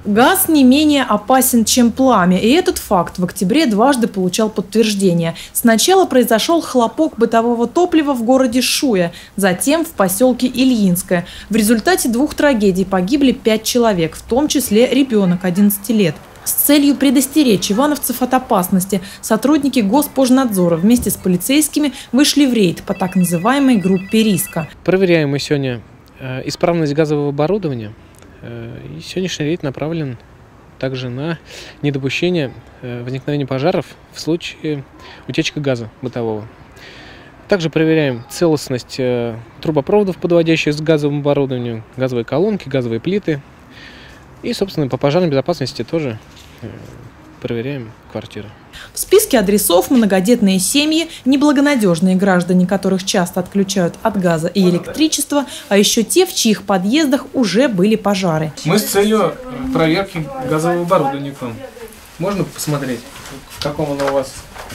Газ не менее опасен, чем пламя, и этот факт в октябре дважды получал подтверждение. Сначала произошел хлопок бытового топлива в городе Шуя, затем в поселке Ильинское. В результате двух трагедий погибли 5 человек, в том числе ребенок 11 лет. С целью предостеречь ивановцев от опасности сотрудники Госпожнадзора вместе с полицейскими вышли в рейд по так называемой группе риска. Проверяем мы сегодня исправность газового оборудования. И сегодняшний рейд направлен также на недопущение возникновения пожаров в случае утечки газа бытового. Также проверяем целостность трубопроводов, подводящих к газовому оборудованию, газовые колонки, газовые плиты. И, собственно, по пожарной безопасности тоже проверяем квартиры. В списке адресов многодетные семьи, неблагонадежные граждане, которых часто отключают от газа и электричества, а еще те, в чьих подъездах уже были пожары. Мы с целью проверки газового оборудования к вам. Можно посмотреть, в каком оно у вас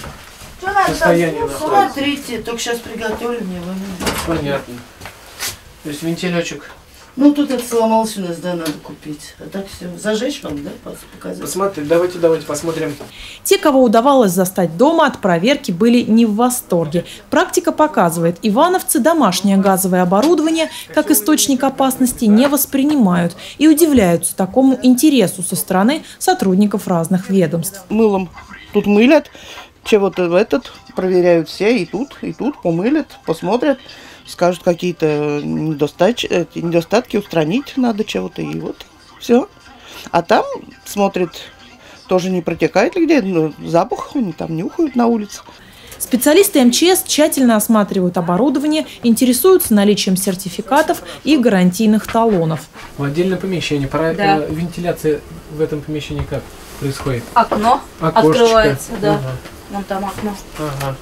состоянии находится? Смотрите, только сейчас приготовили мне. Понятно. То есть вентилечек. Ну, тут это сломалось у нас, да, надо купить. А так все. Зажечь вам, да, показать? Посмотрим, давайте посмотрим. Те, кого удавалось застать дома, от проверки были не в восторге. Практика показывает, ивановцы домашнее газовое оборудование как источник опасности не воспринимают и удивляются такому интересу со стороны сотрудников разных ведомств. Мылом тут мылят, чего-то этот проверяют все, и тут помылят, посмотрят. Скажут, какие-то недостатки устранить надо чего-то, и вот все. А там смотрят, тоже не протекает ли где, но запах, они там нюхают на улице. Специалисты МЧС тщательно осматривают оборудование, интересуются наличием сертификатов и гарантийных талонов. В отдельном помещении, да. Вентиляция в этом помещении как происходит? Окно Окошечко. Открывается, да. Ага. Вон там окно. Ага.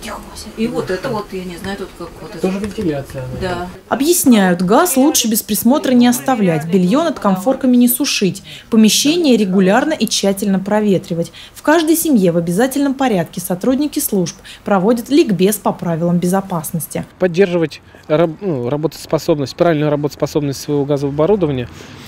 И вот это вот, я не знаю, тут как вот это. Тоже вентиляция. Да. Объясняют, газ лучше без присмотра не оставлять, белье над комфорками не сушить, помещение регулярно и тщательно проветривать. В каждой семье в обязательном порядке сотрудники служб проводят ликбез по правилам безопасности. Поддерживать работоспособность, правильную работоспособность своего газового оборудования,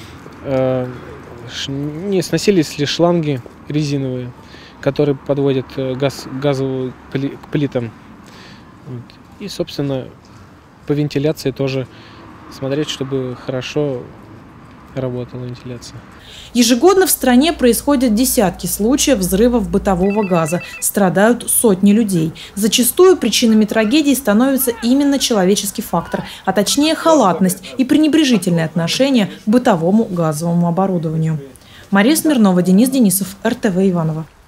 не сносились ли шланги резиновые, которые подводят газ к плитам. И, собственно, по вентиляции тоже смотреть, чтобы хорошо работала вентиляция. Ежегодно в стране происходят десятки случаев взрывов бытового газа. Страдают сотни людей. Зачастую причинами трагедий становится именно человеческий фактор, а точнее халатность и пренебрежительное отношение к бытовому газовому оборудованию. Мария Смирнова, Денис Денисов, РТВ Иваново.